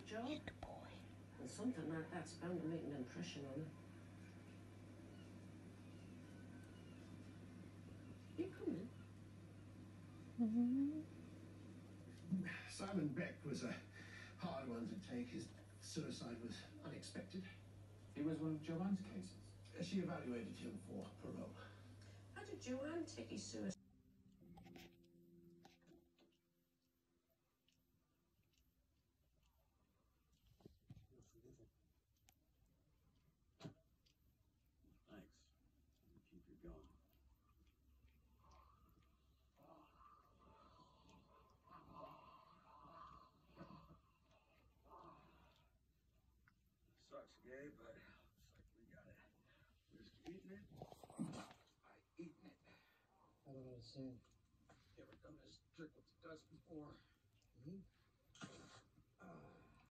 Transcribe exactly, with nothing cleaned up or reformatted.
that job? Good boy. And something like that's bound to make an impression on her. You coming? Mm-hmm. Simon Beck was a hard one to take. His suicide was unexpected. It was one of Joanne's cases. She evaluated him for parole. How did Joanne take his suicide? Thanks. Keep you going. Sucks, Gabe, but looks like we gotta risk eating it by eating it. I don't understand. You ever done this trick with the dust before? Mm-hmm.